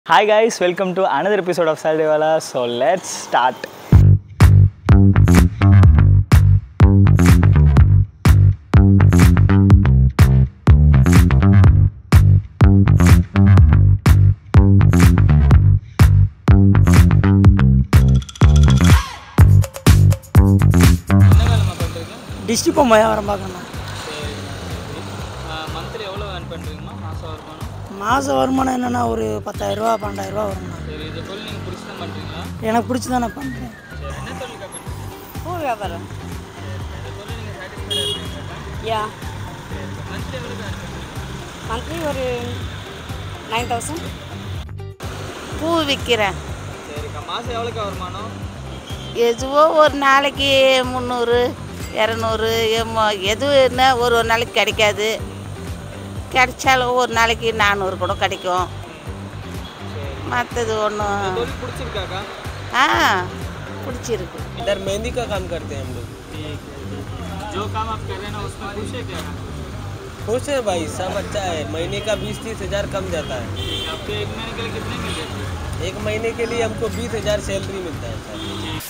Hi guys, welcome to another episode of Saturday Wala. So let's start. District வியாபாரம் பார்க்கணும். Monthly எவ்வளோ earn பண்ணுறீங்கம்மா? மாதம் வருமானம்? மாத வருமானம் என்னென்னா ஒரு 10,000 12,000 வருங்கண்ணா. சரி, இந்த தொழில் நீங்கள் பிடிச்சி தான் பண்ணுறீங்களா? எனக்கு பிடிச்சி தான் நான் பண்ணுறேன். சரி, என்ன தொழில் பண்ணுறீங்க? பூ வியாபாரம். இந்த தொழில் நீங்கள் சாட்டிஸ்ஃபைடாக இருக்கீங்களா? யா மந்த்லி எவ்வளோ earn பண்ணுறீங்க? மந்த்லி ஒரு 9,000. பூ விற்கிறேன். சரிக்கா, மாதம் எவ்வளோக்கா வருமானம்? எதுவோ ஒரு நாளைக்கு 300 200 எதுன்னா ஒரு நாளைக்கு கிடைக்காது. கிடைச்சாலும் ஒரு நாளைக்கு 400 கூட கிடைக்கும். மற்றது ஒன்றும் தொழில் பிடிச்சிருக்காக்கா? பிடிச்சிருக்கு. इधर मेहंदी का काम करते हैं हम लोग। जो काम आप कर रहे हैं ना उसमें खुश है क्या? खुश है भाई, सब अच्छा है। महीने का 20-30 हज़ार कम जाता है। आपको एक महीने के लिए कितने मिल जाते हैं? एक महीने के लिए हमको 20,000 सैलरी मिलता है सर। ठीक